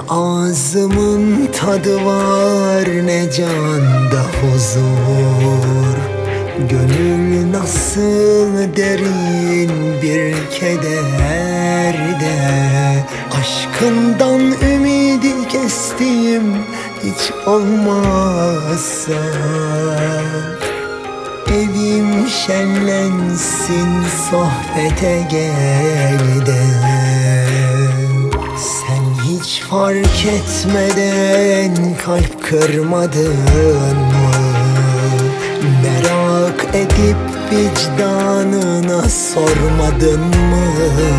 ağzımın tadı var, ne canda huzur. Gönül nasıl derin bir kederde, aşkından ümidi kestiğim hiç olmazsa. Evim şenlensin, sohbete gel de, sen hiç fark etmeden kalp kırmadın mı? Merak edip vicdanına sormadın mı?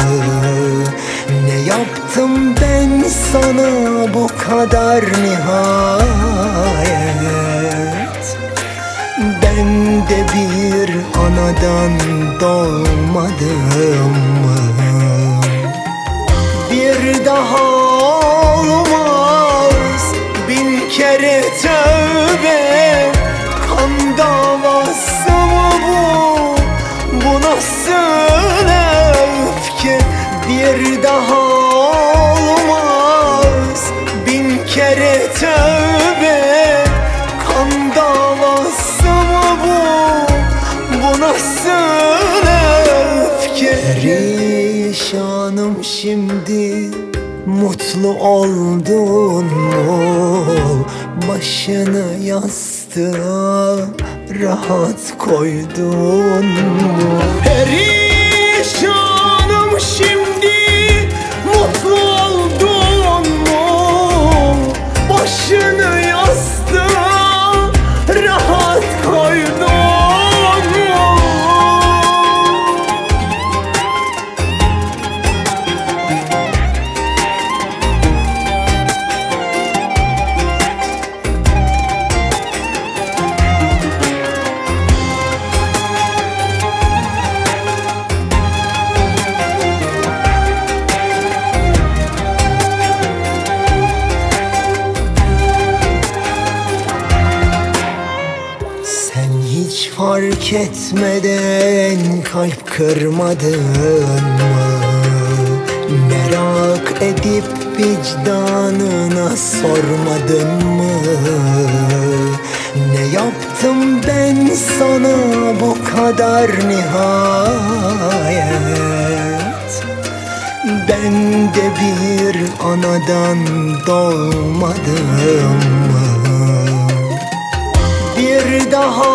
Ne yaptım ben sana bu kadar nihayet? Ben de bir anadan doğmadım mı? Bir daha olmaz, bin kere tövbe. Kan davası mı bu? Bu nasıl öfke? Bir daha olmaz, bin kere tövbe. Kan davası mı bu? Bu nasıl öfke? Perişanım şimdi, mutlu oldun mu? Başını yastığa rahat koydun mu? Perişanım şimdi, mutlu oldun mu? Başını yastığa rahat koydun mu? Hiç fark etmeden kalp kırmadın mı? Merak edip vicdanına sormadın mı? Ne yaptım ben sana bu kadar nihayet? Ben de bir anadan doğmadım mı? Bir daha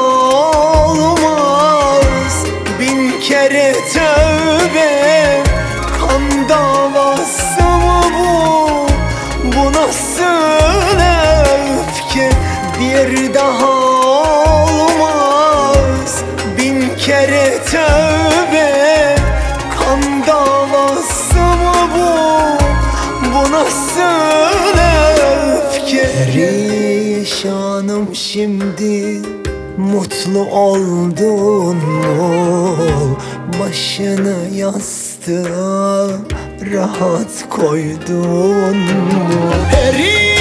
olmaz, bin kere tövbe. Kan davası mı bu? Bu nasıl öfke? Bir daha olmaz, bin kere tövbe. Kan davası mı bu? Bu nasıl öfke? Perişanım şimdi, mutlu oldun mu? Başını yastığa rahat koydun mu?